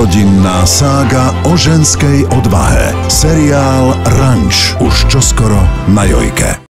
Celorodinná sága o ženskej odvahe. Seriál Ranč už čoskoro na Jojke.